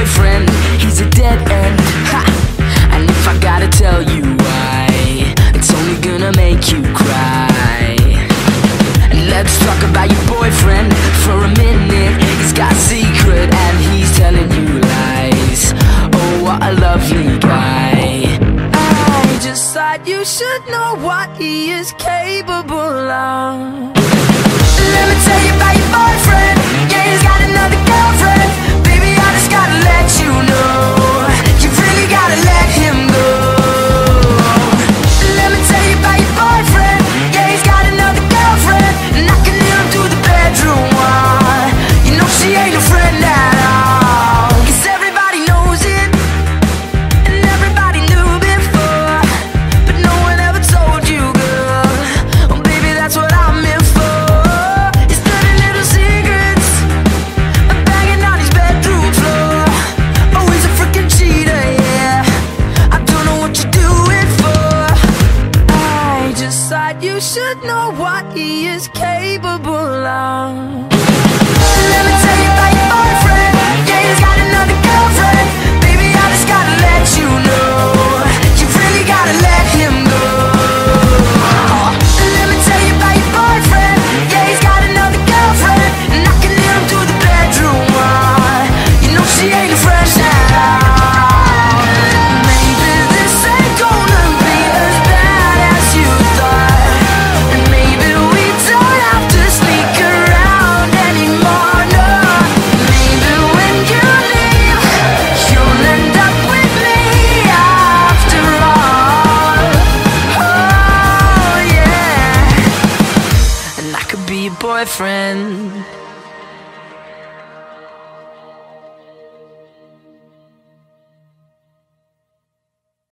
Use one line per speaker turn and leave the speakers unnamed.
boyfriend, he's a dead end. Ha! And if I gotta tell you why, it's only gonna make you cry. And let's talk about your boyfriend for a minute. He's got a secret and he's telling you lies. Oh, what a lovely guy. I just thought you should know what he is capable of. Let me tell you about your boyfriend. Yeah, he's got another girlfriend. Baby, I just gotta let you know, you really gotta let him go. Let me tell you about your boyfriend. Yeah, he's got another girlfriend, and I can hear him through the bedroom wall. You know she ain't a friend at all. 'Cause everybody knows it, and everybody knew before, but no one ever told you, girl. Oh baby, that's what I'm in for. You should know what he is capable of. Let me tell you about your boyfriend. Yeah, he's got another girlfriend. Baby, I just gotta let you know, you really gotta let him go. Let me tell you about your boyfriend. Yeah, he's got another girlfriend, and I can hear him through the bedroom wall. You know she ain't a friend at all. Maybe this ain't gonna be as bad as you thought. Boyfriend.